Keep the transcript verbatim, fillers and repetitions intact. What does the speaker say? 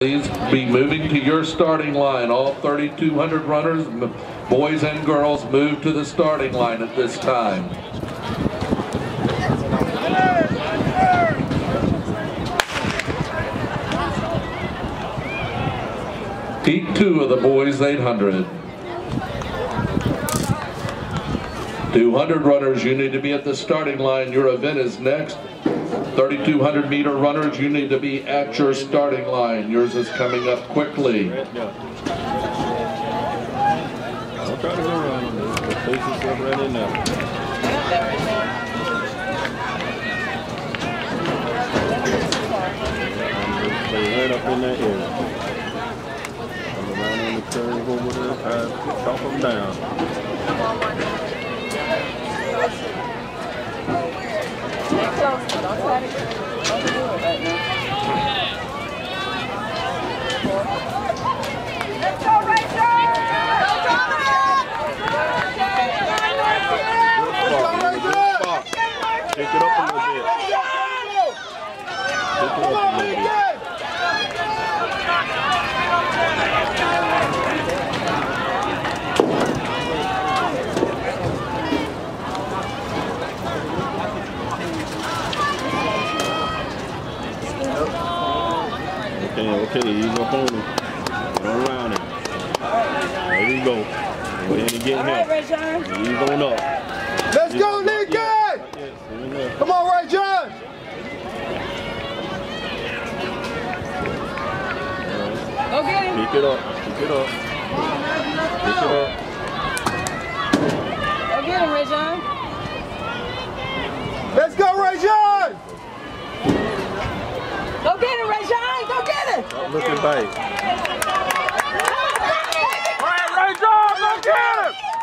Please be moving to your starting line. All thirty-two hundred runners, boys and girls, move to the starting line at this time. Heat two of the boys eight hundred. two hundred runners, you need to be at the starting line. Your event is next. thirty-two hundred meter runners, you need to be at your starting line. Yours is coming up quickly. I'll try to go around on this. Place yourself right in there. Stay right up in that area. Come around on the curve over there, and chop them down. Let's go, Rachel! Pick it up a little bit. Pick it up a little bit. Okay, okay, ease up on him. Go around him. There you go. Go ahead and get him. Ease on up. Let's go, Lincoln! Come on, Rajauhn! Go get him! Pick it up, pick it up. Pick it up. Go get him, Rajauhn! Let's go, Rajauhn! Go get him, Rajauhn! Go get him! Stop looking back. All right, Rajauhn, go get him!